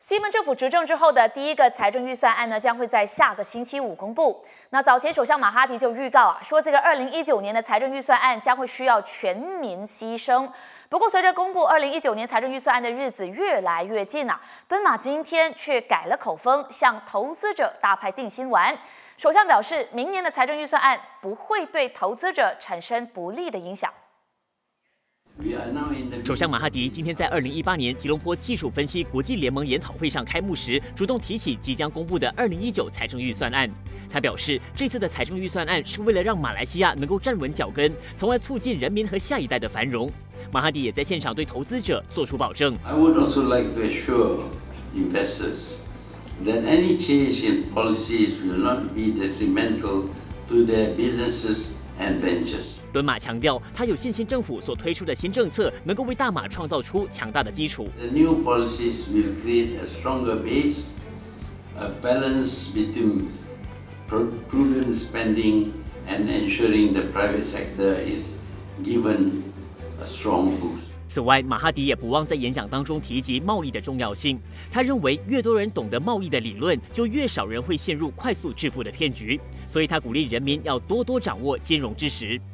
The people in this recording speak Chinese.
西蒙政府执政之后的第一个财政预算案呢，将会在下个星期五公布。那早前首相马哈迪就预告说这个2019年的财政预算案将会需要全民牺牲。不过，随着公布2019年财政预算案的日子越来越近敦马今天却改了口风，向投资者大派定心丸。首相表示，明年的财政预算案不会对投资者产生不利的影响。 首相马哈迪今天在2018年吉隆坡技术分析国际联盟研讨会上开幕时，主动提起即将公布的2019财政预算案。他表示，这次的财政预算案是为了让马来西亚能够站稳脚跟，从而促进人民和下一代的繁荣。马哈迪也在现场对投资者做出保证。 I would also like to assure investors that any change in policies will not be detrimental to their businesses and ventures. 敦马强调，他有信心政府所推出的新政策能够为大马创造出强大的基础。 The new policies will create a stronger base, a balance between prudent spending and ensuring the private sector is given a strong boost. 此外，马哈迪也不忘在演讲当中提及贸易的重要性。他认为，越多人懂得贸易的理论，就越少人会陷入快速致富的骗局。所以他鼓励人民要多多掌握金融知识。